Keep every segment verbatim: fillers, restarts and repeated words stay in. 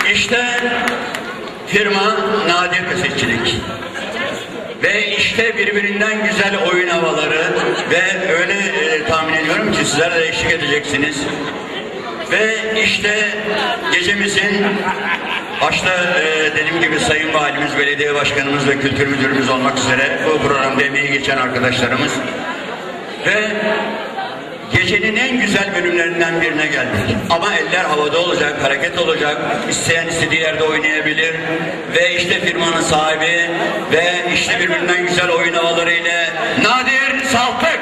İşte firma Nadir Kasetçilik. Ve işte birbirinden güzel oyun havaları ve öyle e, tahmin ediyorum ki sizler de eşlik edeceksiniz. Ve işte gecemizin başta e, dediğim gibi Sayın Valimiz, Belediye Başkanımız ve Kültür Müdürümüz olmak üzere bu programda emeği geçen arkadaşlarımız ve gecenin en güzel bölümlerinden birine geldik. Ama eller havada olacak, hareket olacak, isteyen istediği yerde oynayabilir ve işte firmanın sahibi ve işte birbirinden güzel oyun havalarıyla Nadir Saltık.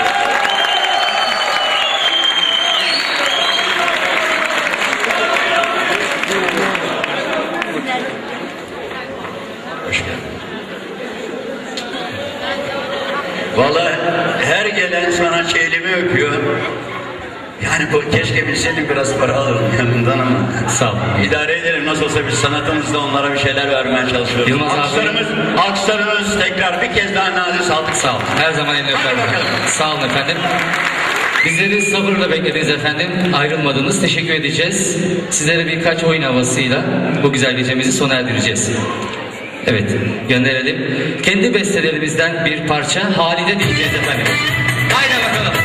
Vallahi her gelen sanatçı elimi öpüyor. Yani bu keşke bilseydim biraz para alırım yanından ama. Sağ ol. İdare edelim, nasıl olsa biz sanatımızda onlara bir şeyler vermeye çalışıyoruz. Yılmaz alkışlarımız, abi. alkışlarımız tekrar bir kez daha Nadir Saltık. Sağ ol. Her zaman eline öperim. Sağ olun efendim. Bizleri sabırla beklediniz efendim. Ayrılmadınız. Teşekkür edeceğiz. Sizlere birkaç oyun havasıyla bu güzel gecemizi sona erdireceğiz. Evet, gönderelim. Kendi bestelerimizden bir parça Halide diyeceğiz efendim. Haydi bakalım.